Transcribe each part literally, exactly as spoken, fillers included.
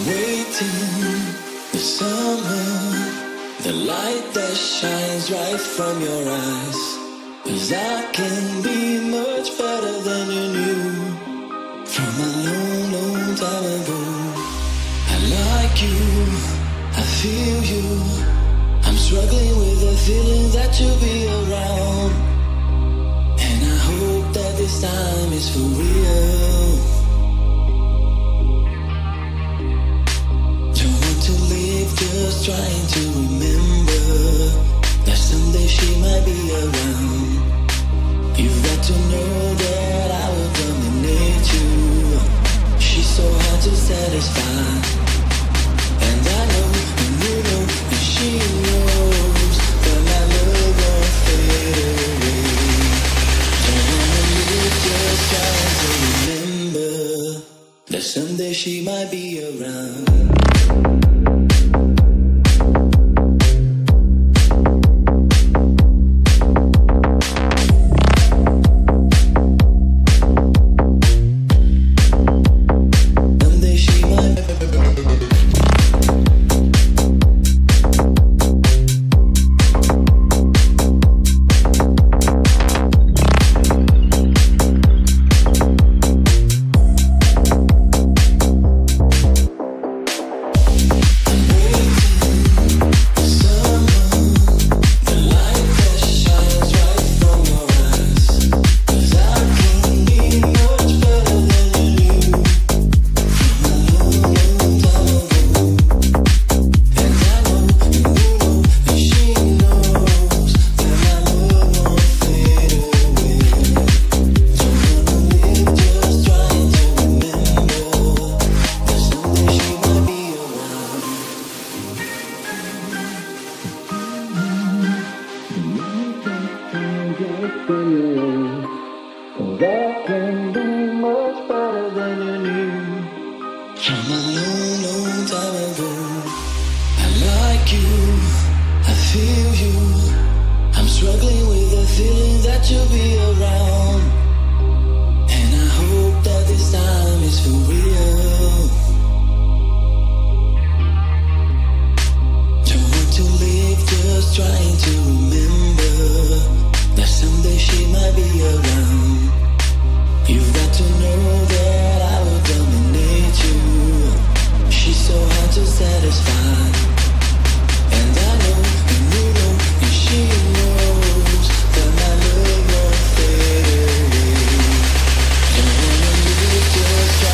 waiting, the summer, the light that shines right from your eyes. 'Cause I can be much better than you knew from a long, long time ago. I like you, I feel you, I'm struggling with the feeling that you'll be around. And I hope that this time is for real. Don't want to live just trying to remember that someday she might be around. You've got to know that I will dominate you. She's so hard to satisfy. And I know, and you know, and she knows that my love won't fade away. Don't wanna live just trying to remember that someday she might be around.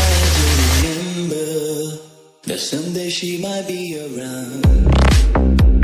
Someday she might be around.